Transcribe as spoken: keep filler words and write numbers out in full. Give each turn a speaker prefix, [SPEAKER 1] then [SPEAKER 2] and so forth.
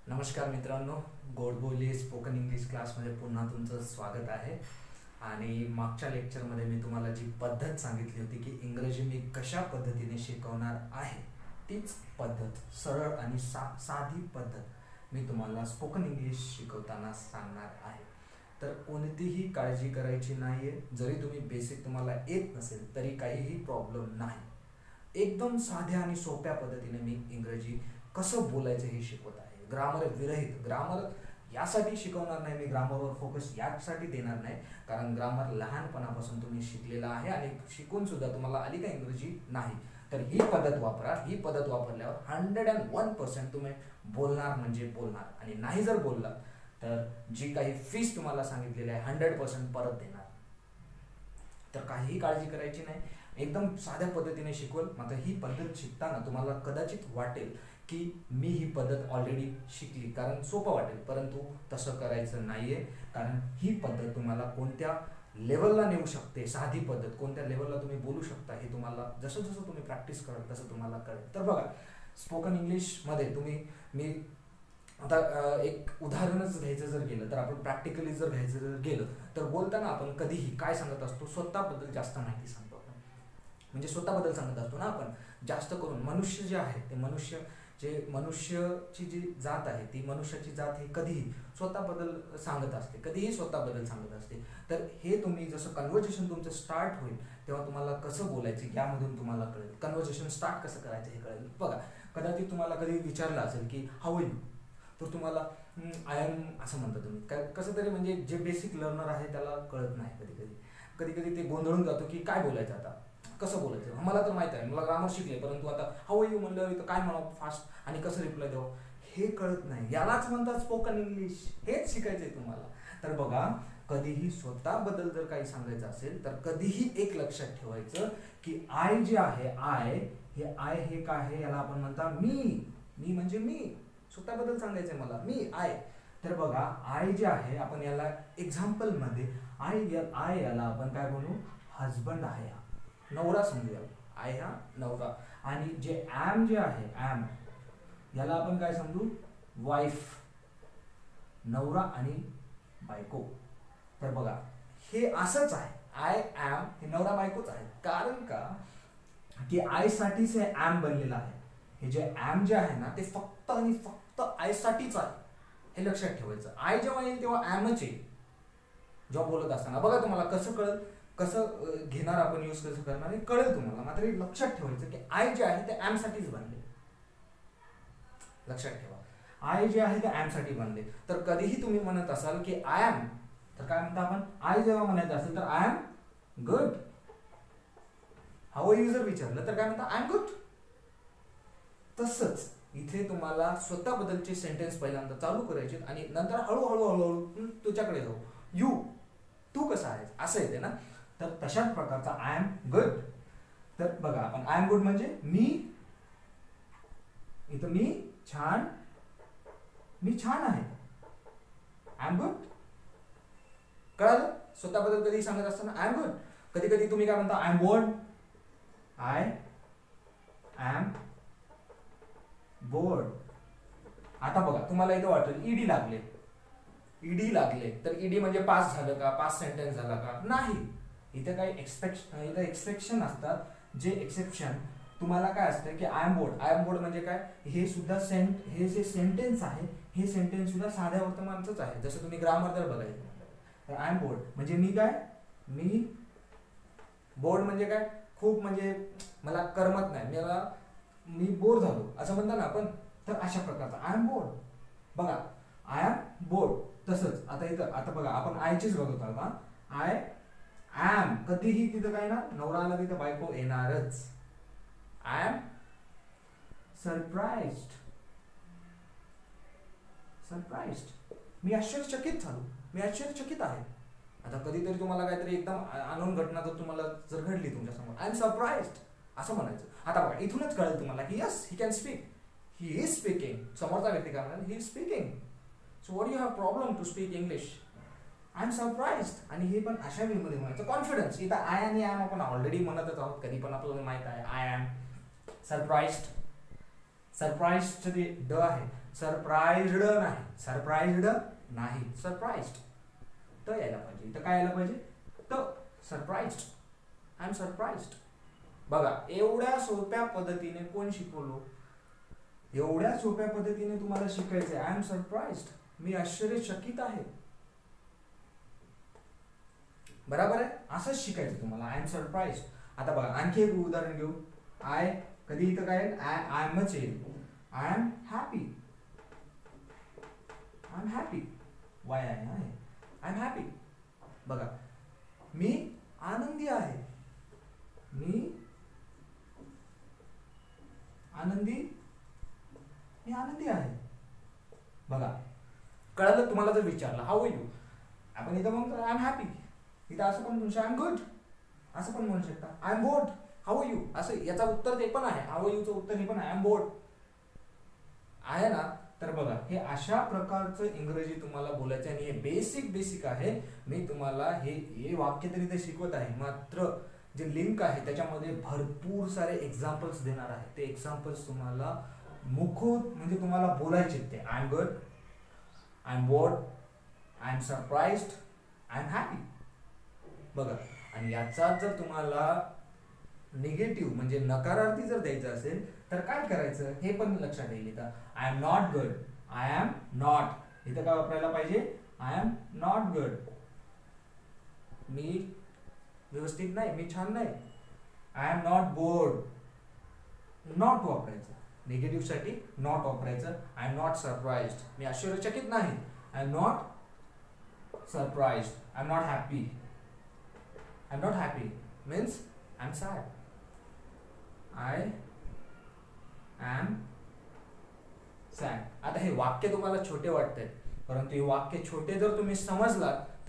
[SPEAKER 1] नमस्कार मित्रांनो, गोड बोली स्पोकन इंग्लिश क्लासमध्ये पुन्हा तुमचं स्वागत आहे. आणि मागच्या लेक्चरमध्ये मी तुम्हाला जी पद्धत सांगितली होती की इंग्रजी मी कशा पद्धतीने शिकवणार आहे, तीच पद्धत, सरळ आणि सा साधी पद्धत मी तुम्हाला स्पोकन इंग्लिश शिकवताना सांगणार आहे. तर कोणतीही काळजी करायची नाही आहे. जरी तुम्ही बेसिक तुम्हाला येत नसेल तरी काहीही प्रॉब्लेम नाही. एकदम साध्या आणि सोप्या पद्धतीने मी इंग्रजी कसं बोलायचं हे शिकवत आहे. ग्रामर विरहित, ग्रामर यासाठी शिकवणार नाही मी, ग्रामरवर फोकस यासाठी देणार नाही, कारण ग्रामर लहानपणापासून तुम्ही शिकलेला आहे आणि शिकून सुद्धा तुम्हाला आली का इंग्रजी नाही. तर ही पद्धत वापरा. ही पद्धत वापरल्यावर हंड्रेड अँड वन पर्सेंट तुम्ही बोलणार म्हणजे बोलणार, आणि नाही जर बोलला तर जी काही फीस तुम्हाला सांगितलेली आहे हंड्रेड पर्सेंट परत देणार. तर काहीही काळजी करायची नाही. एकदम साध्या पद्धतीने शिकवल. मात्र ही पद्धत शिकताना तुम्हाला कदाचित वाटेल की मी ही पद्धत ऑलरेडी शिकली, कारण सोपं वाटेल, परंतु तसं करायचं नाहीये. कारण ही पद्धत तुम्हाला कोणत्या लेवलला नेऊ शकते, साधी पद्धत कोणत्या लेवलला तुम्ही बोलू शकता हे तुम्हाला जसं जसं तुम्ही प्रॅक्टिस कराल तसं तुम्हाला कळेल. तर बघा, स्पोकन इंग्लिशमध्ये तुम्ही मी आता एक उदाहरणच घ्यायचं जर गेलं तर आपण प्रॅक्टिकली जर घ्यायचं जर गेलं तर बोलताना आपण कधीही काय सांगत असतो, स्वतःबद्दल जास्त माहिती सांगतो आपण. म्हणजे स्वतःबद्दल सांगत असतो ना आपण. जास्त करून मनुष्य जे आहे ते मनुष्य जे मनुष्याची जी जात आहे ती मनुष्याची जात ही कधीही स्वतःबद्दल सांगत असते, कधीही स्वतःबद्दल सांगत असते. तर हे तुम्ही जसं कन्व्हर्सेशन तुमचं स्टार्ट होईल तेव्हा तुम्हाला कसं बोलायचं यामधून तुम्हाला कळेल. कन्व्हर्सेशन स्टार्ट कसं करायचं हे कळेल. बघा, कदाचित तुम्हाला कधी विचारलं असेल की हाऊ आर यू, तर तुम्हाला आय एम असं म्हणता तुम्ही. काय कसं तरी, म्हणजे जे बेसिक लर्नर आहे त्याला कळत नाही. कधी कधी कधी कधी ते गोंधळून जातो की काय बोलायचं, आता कसं बोलायचं. मला तर माहित आहे, मला ग्रामर शिकले, परंतु आता हाऊ आर यू म्हणलं इथं काय म्हणावं फास्ट आणि कसं रिप्लाय द्यावं हे कळत नाही. यालाच म्हणतात स्पोकन इंग्लिश. हेच शिकायचंय तुम्हाला. तर बघा, कधीही स्वतःबद्दल जर काही सांगायचं असेल तर कधीही एक लक्षात ठेवायचं की आय जे आहे, आय हे आय हे काय आहे, याला आपण म्हणता मी. मी म्हणजे मी, स्वतःबद्दल सांगायचंय मला, मी आय. तर बघा, आय जे आहे आपण याला एक्झाम्पल मध्ये आय आय याला आपण काय बोलू, हजबंड आहे, हा नवरा समजूया. आय हा नवरा. आणि जे ॲम जे आहे, ॲम याला आपण काय समजू, वाईफ, नवरा आणि बायको. तर बघा, हे असंच आहे. आय ॲम हे नवरा बायकोच आहे. कारण का की आय साठीच हे ॲम बनलेलं आहे. हे जे ॲम जे आहे ना ते फक्त आणि फक्त आय साठीच आहे, हे लक्षात ठेवायचं. आय जेव्हा येईल तेव्हा ॲमच येईल जेव्हा बोलत असताना. बघा, तुम्हाला कसं कळेल, कसं घेणार आपण, यूज कसं करणार हे कळेल तुम्हाला. मात्र हे लक्षात ठेवायचं की आय जे आहे ते ॲम साठीच बनले. लक्षात ठेवा, आय जे आहे ते ॲम साठी बनले. तर कधीही तुम्ही म्हणत असाल की आय एम, तर काय म्हणता आपण, आय जेव्हा म्हणायचं असेल तर I am good. How are you जर विचारलं तर काय म्हणता, आय एम गुड. तसंच इथे तुम्हाला स्वतःबद्दलचे सेंटेन्स पहिल्यांदा चालू करायचे आणि नंतर हळूहळू हळूहळू तुझ्याकडे जाऊ. यू, तू कसा आहेस असं येते ना. तर तशाच प्रकारचा आय एम गुड. तर बघा, आपण आय एम गुड म्हणजे मी, इथं मी छान, मी छान आहे, आय एम गुड. कळालं? स्वतःबद्दल कधी सांगत असताना आय एम गुड. कधी कधी तुम्ही काय म्हणता, I am bored, I am bored. आता बघा, तुम्हाला इथं वाटेल ईडी लागले, ईडी लागले तर ईडी म्हणजे पास झालं का, पास सेंटेन्स झाला का, नाही. इथे काही एक्सपेक्शन, इथं एक्सेप्शन असतात. जे एक्सेप्शन तुम्हाला काय असतं की I am bored, I am bored म्हणजे काय, हे सुद्धा सेंट हे जे सेंटेन्स आहे हे सेंटेन्स सुद्धा साध्या वर्तमानाचंच आहे. जसं तुम्ही ग्रामर जर बघायचं तर आय एम बोर्ड म्हणजे मी काय, मी. बोर्ड म्हणजे काय, खूप म्हणजे मला करमत नाही, मला मी बोर झालो असं म्हणता ना आपण. तर अशा प्रकारचा आय एम बोर्ड. बघा, आय एम बोर्ड. तसंच आता इथं, आता बघा आपण आयचीच बघत आहोत ना, आय ॲम. कधीही तिथं काय ना, नवरा आला तिथं बायको येणारच. I am surprised, surprised. मी आश्चर्यचकित झालो, मी आश्चर्यचकित आहे. आता कधीतरी तुम्हाला काहीतरी एकदम अनोन घटना जर तुम्हाला जर घडली तुमच्या समोर, आय एम सरप्राइज्ड असं म्हणायचं. आता बघा, इथूनच कळेल तुम्हाला की yes, he can speak, he is speaking. समोरचा व्यक्ती काय म्हणाल, he is speaking. So what you have problem to speak English, I am surprised. आणि हे पण अशा वेमध्ये म्हणायचं, कॉन्फिडन्स. इथं आय आणि ॲम आपण ऑलरेडी म्हणतच आहोत, कधी पण आपल्याला माहित आहे आय एम सरप्राइज्ड. सरप्राईज्ड ड आहे, सरप्राईज्ड नाही, सरप्राईज्ड नाही, सरप्राईज्ड त यायला पाहिजे. इथं काय यायला पाहिजे, त. Surprised, I am surprised. बघा एवढ्या सोप्या पद्धतीने कोण शिकवलो, एवढ्या सोप्या पद्धतीने तुम्हाला शिकायचंय. आय एम सरप्राईज्ड, मी आश्चर्यचकित आहे. बरोबर आहे, असंच शिकायचं तुम्हाला. I am surprised. आता बघा आणखी एक उदाहरण घेऊ. आय कधी इथं काय आय आय एमच येईल. I am happy, I am happy, Y आहे ना, आय एम हॅपी. बघा मी आनंदी आहे, मी आनंदी, मी आनंदी आहे. बघा कळलं तुम्हाला. जर विचारलं हाऊ आर यू, आपण इथं म्हणतो आय एम हॅपी. इथं असं पण म्हणू शकता आय एम गुड, असं पण म्हणू शकता I am bored, how are you. असं याचा उत्तर ते पण आहे, हाऊ आर यूचं उत्तर हे पण आहे, आय एम बोर्ड आहे ना. तर बघा हे अशा प्रकारचं इंग्रजी तुम्हाला बोलायचं आणि हे बेसिक बेसिक आहे. मी तुम्हाला हे हे वाक्य तरी ते शिकवत आहे, मात्र जे लिंक आहे त्याच्यामध्ये भरपूर सारे एक्झाम्पल्स देणार आहे. ते एक्झाम्पल्स तुम्हाला मुखूत म्हणजे तुम्हाला बोलायचे ते. I am good, I am bored, I am surprised, I am happy. बघा आणि याचा जर तुम्हाला निगेटिव्ह म्हणजे नकारार्थी जर द्यायचं असेल तर काय करायचं हे पण लक्षात येईल. इथं I am not good, I am not, इथं काय वापरायला पाहिजे, आय एम नॉट गुड, मी व्यवस्थित नाही, मी छान नाही. I am not bored, not वापरायचं. निगेटिव्ह साठी नॉट वापरायचं. आय एम नॉट सरप्राईज्ड, मी आश्चर्यचकित नाही. I am not surprised, I am not happy. I am not happy means I am sad. I am sad. आता हे वाक्य तुम्हाला छोटे वाटतंय, परंतु हे वाक्य छोटे जर तुम्ही समजलात